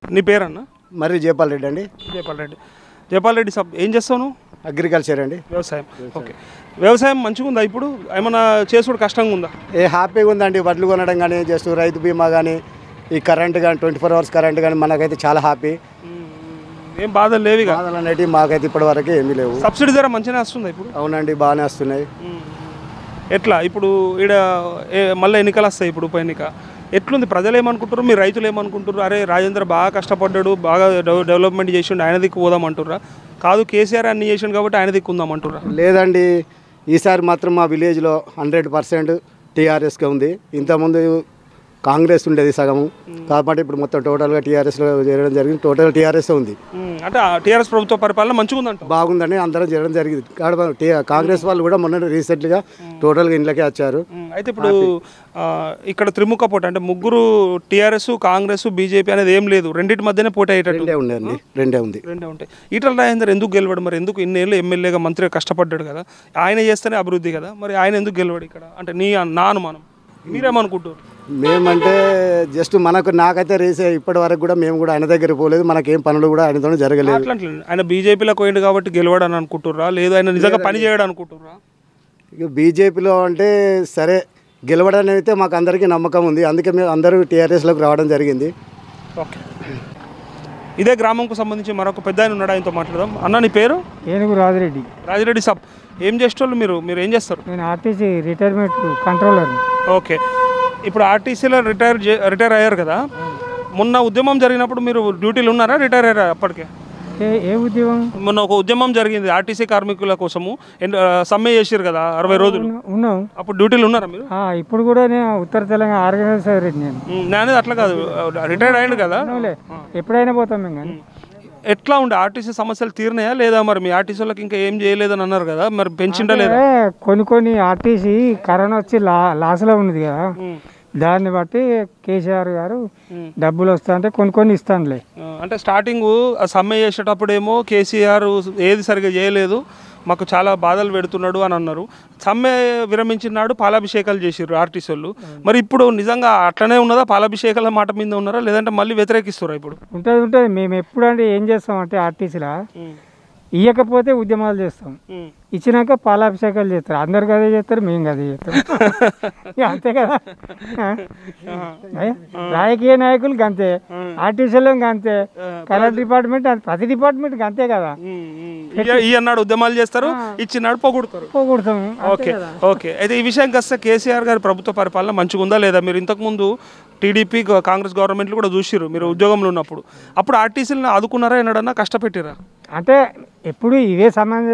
నీ పేరన్నా? మరి జయపాల్ రెడ్డి అండి. జయపాల్ రెడ్డి సాబ్ ఏం చేస్తావు నువ్వు? అగ్రికల్చర్ అండి. వ్యవసాయం. ఓకే, వ్యవసాయం మంచిగా ఉందా ఇప్పుడు? ఏమన్నా చేసుడు కష్టంగా ఉందా? హ్యాపీగా ఉందండి. వడ్లు కొనడం కానీ, జస్ట్ రైతు బీమా కానీ, ఈ కరెంట్ కానీ, 24 hours కరెంట్ కానీ మనకైతే చాలా హ్యాపీ. ఏం బాధలు లేవు? బాధలు అనేవి మాకైతే ఇప్పటి వరకు ఏమీ లేవు. సబ్సిడీ ధర మంచిగానే వస్తుందా ఇప్పుడు? అవునండి, బాగానే వస్తున్నాయి. ఎట్లా ఇప్పుడు ఈడ మళ్ళీ ఎన్నికలు వస్తాయి, ఇప్పుడు ఉప ఎన్నిక ఎట్లుంది? ప్రజలు ఏమనుకుంటారు, మీ రైతులు ఏమనుకుంటారు? అరే రాజేంద్ర బాగా కష్టపడ్డాడు, బాగా డెవలప్మెంట్ చేసిండు, ఆయన దిక్కు పోదామంటుర్రా? కాదు కేసీఆర్ అన్ని చేసిండు కాబట్టి ఆయన దిక్కు ఉందామంటుర్రా? లేదండి, ఈసారి మాత్రం మా విలేజ్లో 100% టీఆర్ఎస్గా ఉంది. ఇంతకుముందు కాంగ్రెస్ ఉండేది సగము, కాబట్టి ఇప్పుడు మొత్తం టోటల్గా టీఆర్ఎస్లో చేరడం జరిగింది. టోటల్ టీఆర్ఎస్ ఉంది. అంటే టీఆర్ఎస్ ప్రభుత్వ పరిపాలన మంచిగా ఉందంట? బాగుందని అందరం చేయడం జరిగింది. కాంగ్రెస్ వాళ్ళు కూడా మొన్న రీసెంట్గా టోటల్గా ఇంట్లోకే వచ్చారు. అయితే ఇప్పుడు ఇక్కడ త్రిముఖ పోటీ అంటే ముగ్గురు టీఆర్ఎస్, కాంగ్రెస్, బీజేపీ అనేది ఏం లేదు, రెండింటి మధ్యనే పోటీ అయ్యేటట్టు రెండే ఉంది. ఈటల రాజేందర్ ఎందుకు గెలవడు మరి? ఎందుకు ఇన్నేళ్ళు ఎమ్మెల్యేగా మంత్రిగా కష్టపడ్డాడు కదా, ఆయన చేస్తేనే అభివృద్ధి కదా, మరి ఆయన ఎందుకు గెలవడు ఇక్కడ? అంటే నా అనుమానం, మీరేమనుకుంటారు? మేమంటే జస్ట్ నాకైతే రేసే ఇప్పటి వరకు కూడా మేము కూడా ఆయన దగ్గర పోలేదు, మనకేం పనులు కూడా ఆయనతో జరగలేదు. అట్లా ఆయన బీజేపీలో పోయిండు కాబట్టి గెలవడు అని అనుకుంటుర్రా, లేదు ఆయన నిజంగా పని చేయడం అనుకుంటుర్రా? ఇక బీజేపీలో అంటే సరే గెలవడానికి అయితే మాకు అందరికీ నమ్మకం ఉంది, అందుకే మేము అందరూ టీఆర్ఎస్లోకి రావడం జరిగింది. ఓకే, ఇదే గ్రామంకు సంబంధించి మరొక పెద్ద ఆయన ఉన్నాడు, ఆయనతో మాట్లాడదాం. అన్న నీ పేరు? ఏనుగు రాజిరెడ్డి. రాజిరెడ్డి సాబ్, ఏం చేసేవాళ్ళు మీరు ఏం చేస్తారు? నేను ఆర్టీసీ రిటైర్మెంట్ కంట్రోలర్. ఓకే, ఇప్పుడు ఆర్టీసీలో రిటైర్ అయ్యారు కదా, మొన్న ఉద్యమం జరిగినప్పుడు మీరు డ్యూటీలు ఉన్నారా, రిటైర్ అయ్యారా అప్పటికే? ఏ ఉద్యమం? మొన్న ఒక ఉద్యమం జరిగింది ఆర్టీసీ కార్మికుల కోసము, సమ్మె చేసారు కదా 60 రోజులు. ఉన్నాం. అప్పుడు డ్యూటీలు ఉన్నారా మీరు? ఇప్పుడు కూడా నేను ఉత్తర తెలంగాణ ఆర్గనైజర్. నేను అట్లా కాదు, రిటైర్ అయ్యిండు కదా, ఎప్పుడైనా పోతాం మేము. కానీ ఎట్లా ఉండే ఆర్టీసీ సమస్యలు తీరినాయా లేదా? మరి మీ ఆర్టీసీ వాళ్ళకి ఇంకా ఏం చేయలేదని అన్నారు కదా, మరి పెంచిండా లేదా? కొన్ని ఆర్టీసీ కరోనా వచ్చి లాస్లో ఉన్నది కదా, దాన్ని బట్టి కేసీఆర్ గారు డబ్బులు వస్తా అంటే కొన్ని ఇస్తానులే. అంటే స్టార్టింగ్ సమ్మె చేసేటప్పుడేమో కేసీఆర్ ఏది సరిగా చేయలేదు, మాకు చాలా బాధలు పెడుతున్నాడు అని అన్నారు. సమ్మె విరమించినాడు పాలాభిషేకాలు చేసిర్రు ఆర్టీసీ వాళ్ళు. మరి ఇప్పుడు నిజంగా అట్లనే ఉన్నదా? పాలాభిషేకాల మాట మీద ఉన్నారా, లేదంటే మళ్ళీ వ్యతిరేకిస్తారా? ఇప్పుడు ఉంటుంది. మేము ఎప్పుడు అంటే ఏం చేస్తామంటే ఆర్టీసీలో ఇవ్వకపోతే ఉద్యమాలు చేస్తాం, ఇచ్చినాక పాలాభిషేకాలు చేస్తారు. అందరు కదే చేస్తారు, మేము కదే చేస్తాం. అంతే కదా, రాజకీయ నాయకులు అంతే, ఆర్టీసీలో అంతే, కరెంట్ డిపార్ట్మెంట్ ప్రతి డిపార్ట్మెంట్ అంతే కదా. అన్నాడు ఉద్యమాలు చేస్తారు, ఇచ్చినాడు పోగొడతాం. ఓకే ఓకే, అయితే ఈ విషయానికి వస్తే కేసీఆర్ గారి ప్రభుత్వ పరిపాలన మంచిగా ఉందా లేదా? మీరు ఇంతకుముందు టీడీపీ కాంగ్రెస్ గవర్నమెంట్లు కూడా చూసిర్రు, మీరు ఉద్యోగంలో ఉన్నప్పుడు. అప్పుడు ఆర్టీసీలను ఆదుకున్నారా, ఎన్నడన్నా కష్టపెట్టిరా? అంటే ఎప్పుడు ఇవే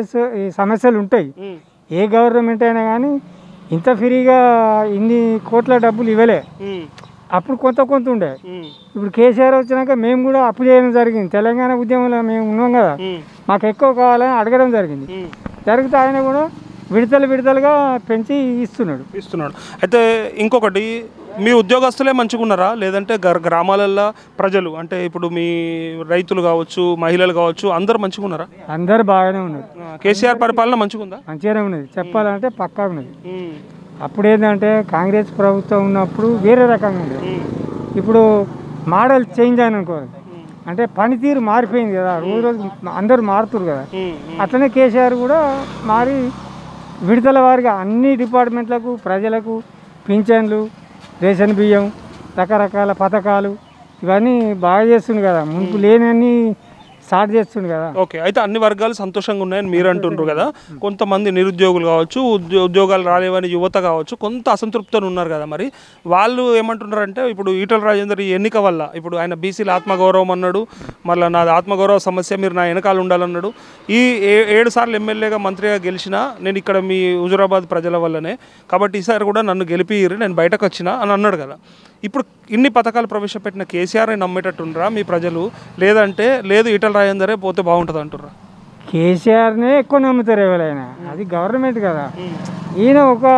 సమస్యలు ఉంటాయి. ఏ గవర్నమెంట్ అయినా కానీ ఇంత ఫ్రీగా ఇన్ని కోట్ల డబ్బులు ఇవ్వలే. అప్పుడు కొంత ఉండే. ఇప్పుడు కేసీఆర్ వచ్చినాక మేము కూడా అప్పు చేయడం జరిగింది. తెలంగాణ ఉద్యమంలో మేము ఉన్నాం కదా, మాకు ఎక్కువ కావాలని అడగడం జరిగింది. జరిగితే ఆయన కూడా విడతలుగా పెంచి ఇస్తున్నాడు. అయితే ఇంకొకటి, మీ ఉద్యోగస్తులే మంచిగా ఉన్నారా, లేదంటే గ్రామాలల్లో ప్రజలు అంటే ఇప్పుడు మీ రైతులు కావచ్చు, మహిళలు కావచ్చు, అందరు మంచిగా ఉన్నారా? అందరు బాగానే ఉన్నారు. కేసీఆర్ పరిపాలన మంచిగా ఉందా? మంచిగానే ఉన్నది, చెప్పాలంటే పక్కా ఉన్నది. అప్పుడు ఏంటంటే కాంగ్రెస్ ప్రభుత్వం ఉన్నప్పుడు వేరే రకంగా ఉండేది. ఇప్పుడు మోడల్ చేంజ్ అని అనుకోవాలి, అంటే పనితీరు మారిపోయింది కదా, రోజు అందరూ మారుతున్నారు కదా. అట్లనే కేసీఆర్ కూడా మారి విడుదల వారిగా అన్ని డిపార్ట్మెంట్లకు ప్రజలకు పింఛన్లు, రేషన్ బియ్యం, రకరకాల పథకాలు ఇవన్నీ బాగా చేస్తుంది కదా, మునుపు లేనన్నీ స్టార్ట్ చేస్తుంది కదా. ఓకే, అయితే అన్ని వర్గాలు సంతోషంగా ఉన్నాయని మీరు అంటుండ్రు కదా. కొంతమంది నిరుద్యోగులు కావచ్చు, ఉద్యోగాలు రాలేవని యువత కావచ్చు, కొంత అసంతృప్తితో ఉన్నారు కదా. మరి వాళ్ళు ఏమంటున్నారంటే, ఇప్పుడు ఈటల రాజేందర్ ఈ ఎన్నిక వల్ల, ఇప్పుడు ఆయన బీసీల ఆత్మగౌరవం అన్నాడు, మళ్ళీ నాది ఆత్మగౌరవ సమస్య, మీరు నా వెనకాల ఉండాలన్నాడు. ఈ 7 సార్లు ఎమ్మెల్యేగా మంత్రిగా గెలిచినా నేను ఇక్కడ మీ హుజురాబాద్ ప్రజల వల్లనే, కాబట్టి ఈసారి కూడా నన్ను గెలిపియ్యరు, నేను బయటకు వచ్చినా అని అన్నాడు కదా. ఇప్పుడు ఇన్ని పథకాలు ప్రవేశపెట్టిన కేసీఆర్ని నమ్మేటట్టుండ్రా మీ ప్రజలు, లేదంటే లేదు ఈటల రాజేందరే పోతే బాగుంటుంది అంటుర్రా? కేసీఆర్నే ఎక్కువ నమ్ముతారు ఎవరైనా, అది గవర్నమెంట్ కదా. ఈయన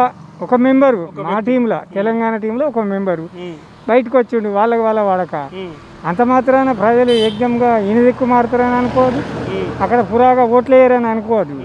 ఒక మెంబరు మా టీంలో, తెలంగాణ టీంలో ఒక మెంబరు బయటకు వచ్చిండు, వాళ్ళకి వాడక. అంత మాత్రాన ప్రజలు యజ్ఞంగా ఈయన దిక్కు మారుతారని అనుకోవద్దు, అక్కడ పురాగా ఓట్లు వేయరని అనుకోవద్దు.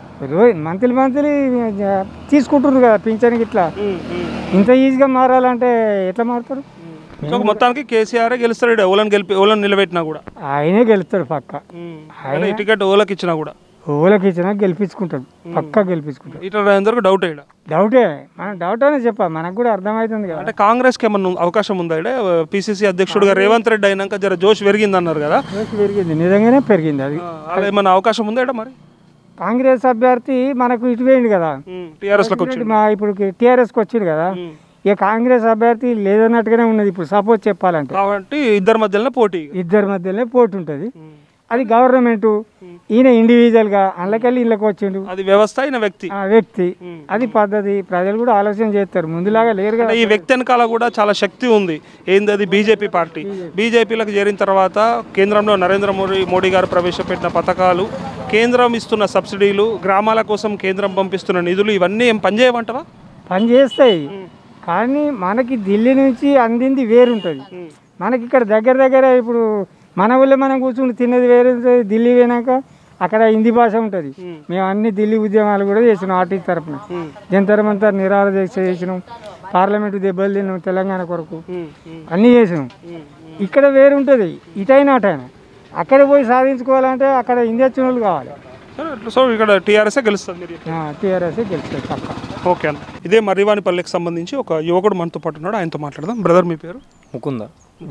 మంత్లీ తీసుకుంటున్నారు కదా పింఛన్కి. ఇట్లా ఇంత ఈజీగా మారాలంటే ఎట్లా మారుతారు? సో మొత్తానికి కేసీఆర్ గెలుస్తాడు, ఓలను నిలబెట్టినా కూడా ఆయనే గెలుస్తాడు పక్క. ఆయన టికెట్ ఓలకు ఇచ్చినా కూడా ఓలకి ఇచ్చినా గెలిపించుకుంటాడు, పక్కా గెలిపించుకుంటాడు. ఈటల రాజేందర్కి డౌట్ ఇక్కడ. డౌటే, మనం డౌట్ అనే చెప్పా, మనకు కూడా అర్థమవుతుంది కదా. అంటే కాంగ్రెస్కి ఏమన్నా అవకాశం ఉందా ఇక్కడ? పిసిసి అధ్యక్షుడుగా రేవంత్ రెడ్డి అయినాక జర జోష్ పెరిగింది అన్నారు కదా. పెరిగింది, నిజంగానే పెరిగింది. అది అలా ఏమన్నా అవకాశం ఉందా ఇక్కడ మరి? కాంగ్రెస్ అభ్యర్థి మనకు ఇటు పోయింది కదా, టీఆర్ఎస్లోకి వచ్చి ఇప్పుడు టీఆర్ఎస్కి వచ్చిండు కదా. ఇక కాంగ్రెస్ అభ్యర్థి లేదన్నట్టుగానే ఉన్నది ఇప్పుడు. సపోజ్ చెప్పాలంటే కాబట్టి ఇద్దరి మధ్యలోనే పోటీ, ఇద్దరి మధ్యలోనే పోటీ ఉంటుంది. అది గవర్నమెంట్, ఈయన ఇండివిజువల్ గా అందులోకెళ్ళి ఇళ్ళకి వచ్చిండు, అది వ్యవస్థ, ఈయన వ్యక్తి. అది పద్ధతి. ప్రజలు కూడా ఆలోచన చేస్తారు, ముందులాగా లేరు కదా. ఈ వ్యక్తి వెనకాల కూడా చాలా శక్తి ఉంది. ఏంది అది? BJP party. బీజేపీలకు చేరిన తర్వాత కేంద్రంలో నరేంద్ర మోడీ గారు ప్రవేశపెట్టిన పథకాలు, కేంద్రం ఇస్తున్న సబ్సిడీలు, గ్రామాల కోసం కేంద్రం పంపిస్తున్న నిధులు, ఇవన్నీ ఏం పనిచేయమంటావా? పని చేస్తాయి, కానీ మనకి ఢిల్లీ నుంచి అందింది వేరుంటుంది. మనకి ఇక్కడ దగ్గర ఇప్పుడు మన ఊళ్ళో మనం కూర్చుని తిన్నది వేరే ఉంటుంది. ఢిల్లీ పోయినాక అక్కడ హిందీ భాష ఉంటుంది. మేము అన్ని ఢిల్లీ ఉద్యమాలు కూడా చేసినాం, ఆర్టీ తరఫున జంతర్ మంతర్ నిరాహార దీక్ష చేసినాం, పార్లమెంటు దెబ్బలు తిన్నాం, తెలంగాణ కొరకు అన్నీ చేసినాం. ఇక్కడ వేరు ఉంటుంది, ఇటైనా అటైనా. అక్కడ పోయి సాధించుకోవాలంటే అక్కడ హిందీ వచ్చిన వాళ్ళు కావాలి. సో ఇక్కడ టీఆర్ఎస్ఏ గెలుస్తుంది. టీఆర్ఎస్ఏ గెలుస్తుంది పక్క. ఓకే అన్న. ఇదే మర్రివానిపల్లికి సంబంధించి ఒక యువకుడు మనతో పాటు ఉన్నాడు, ఆయనతో మాట్లాడదాం. బ్రదర్, మీ పేరు? ముకుందర్.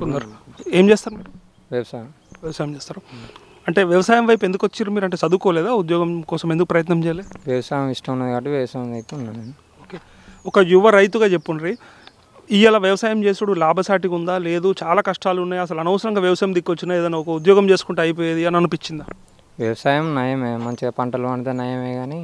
ఏం చేస్తారు మీరు? వ్యవసాయం చేస్తారు. అంటే వ్యవసాయం వైపు ఎందుకు వచ్చారు మీరు? అంటే చదువుకోలేదా? ఉద్యోగం కోసం ఎందుకు ప్రయత్నం చేయలేదు? వ్యవసాయం ఇష్టం ఉన్నది కాబట్టి వ్యవసాయం అయితే ఉన్నాను నేను. ఓకే, ఒక యువ రైతుగా చెప్పుండ్రి, ఇవాళ వ్యవసాయం చేసుడు లాభసాటిగా ఉందా లేదు? చాలా కష్టాలు ఉన్నాయి, అసలు అనవసరంగా వ్యవసాయం దిక్కొచ్చినా ఏదైనా ఒక ఉద్యోగం చేసుకుంటే అయిపోయేది అని అనిపించిందా? వ్యవసాయం నయమే, మంచిగా పంటలు పండితే నయమే. కానీ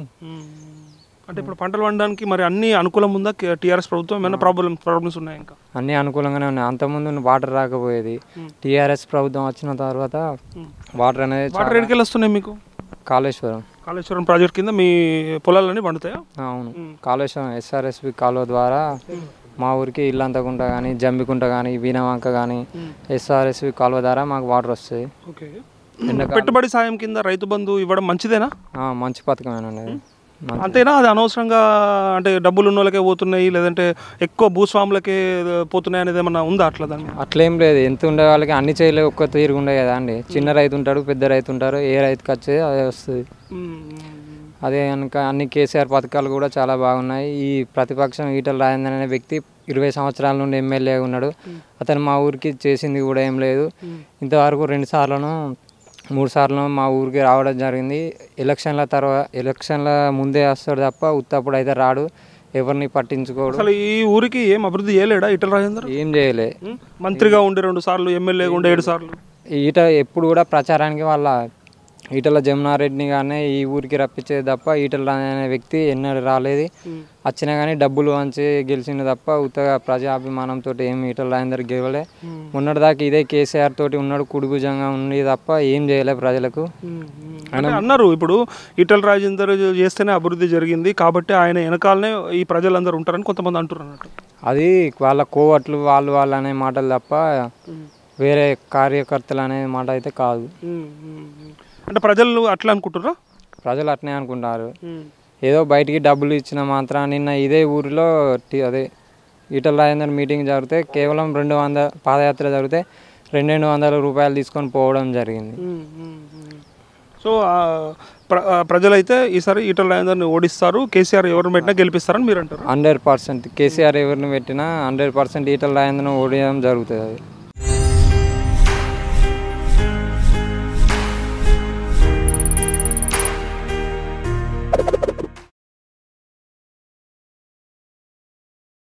అంటే ఇప్పుడు పంటలు పండడానికి మరి అన్ని అనుకూలం ఉందా? టీఆర్ఎస్ ప్రభుత్వం ఏమైనా ప్రాబ్లమ్స్ ఉన్నాయి? ఇంకా అన్నీ అనుకూలంగానే ఉన్నాయి. అంతకుముందు వాటర్ రాకపోయేది, టీఆర్ఎస్ ప్రభుత్వం వచ్చిన తర్వాత వాటర్ అనేది. వాటర్ ఎక్కడికి వస్తున్నాయి మీకు? కాళేశ్వరం ప్రాజెక్ట్ కింద మీ పొలాలన్నీ పండుతాయా? అవును, కాళేశ్వరం ఎస్ఆర్ఎస్పి కాలువ ద్వారా మా ఊరికి ఇల్లంతకుంట కానీ, జంబికుంట కానీ, వీణవంక కానీ ఎస్ఆర్ఎస్పి కాలువ ద్వారా మాకు వాటర్ వస్తాయి. ఓకే, పెట్టుబడి సాయం కింద రైతు బంధు ఇవ్వడం మంచిదేనా? మంచి పథకమేనండి. అంతేనా? అది అనవసరంగా అంటే డబ్బులు ఉన్న వాళ్ళకే పోతున్నాయి, లేదంటే ఎక్కువ భూస్వాములకే పోతున్నాయి అనేది ఏమన్నా ఉందా అట్లా? దాన్ని అట్లేం లేదు, ఎంత ఉండే వాళ్ళకి అన్ని చేయలేవు, ఒక్క తీరుగా ఉండే కదా అండి. చిన్న రైతు ఉంటాడు, పెద్ద రైతు ఉంటారు, ఏ రైతుకి వచ్చేది అదే వస్తుంది. అదే కనుక అన్ని కేసీఆర్ పథకాలు కూడా చాలా బాగున్నాయి. ఈ ప్రతిపక్షం ఈటల రాజేందర్ అనే వ్యక్తి 20 సంవత్సరాల నుండి ఎమ్మెల్యే ఉన్నాడు. అతను మా ఊరికి చేసింది కూడా ఏం లేదు. ఇంతవరకు 3 సార్లు మా ఊరికి రావడం జరిగింది. ఎలక్షన్ల ముందే వస్తాడు తప్ప ఉత్తప్పుడు అయితే రాడు, ఎవరిని పట్టించుకోడు. అసలు ఈ ఊరికి ఏం అభివృద్ధి చేయలేడా ఈటల రాజేందర్? ఏం చేయలే. మంత్రిగా ఉండి 2 సార్లు, ఎమ్మెల్యేగా ఉండి 7 సార్లు. ఎప్పుడు కూడా ప్రచారానికి వాళ్ళ ఈటల జమునారెడ్డిని కానీ ఈ ఊరికి రప్పించేది తప్ప ఈటల అనే వ్యక్తి ఎన్నడూ రాలేదు. వచ్చినా కానీ డబ్బులు వంచి గెలిచింది తప్ప ఉత్తగా ప్రజాభిమానంతో ఏమి ఈటల రాజేందర్ గెలవలే. మొన్నటిదాకా ఇదే కేసీఆర్ తోటి ఉన్నాడు, కుడుగుజంగా ఉంది తప్ప ఏం చేయలే ప్రజలకు అన్నారు. ఇప్పుడు ఈటల రాజేందర్ చేస్తేనే అభివృద్ధి జరిగింది కాబట్టి ఆయన వెనకాలనే ఈ ప్రజలందరూ ఉంటారని కొంతమంది అంటున్నారు అన్నట్టు. అది వాళ్ళ కోవట్లు వాళ్ళు అనే మాటలు తప్ప వేరే కార్యకర్తలు అనే మాట అయితే కాదు. అంటే ప్రజలు అట్లా అనుకుంటారా? ప్రజలు అట్నే అనుకుంటారు. ఏదో బయటికి డబ్బులు ఇచ్చిన మాత్రం. నిన్న ఇదే ఊరిలో అదే ఈటల రాజేందర్ మీటింగ్ జరిగితే కేవలం 200 పాదయాత్ర జరిగితే 200 రూపాయలు తీసుకొని పోవడం జరిగింది. సో ప్రజలైతే ఈసారి ఈటల రాజేందర్ని ఓడిస్తారు, కేసీఆర్ ఎవరిని పెట్టినా గెలిపిస్తారని మీరు అంటారు? 100% కేసీఆర్ ఎవరిని పెట్టినా 100% ఈటల రాజేందర్ని ఓడియడం జరుగుతుంది.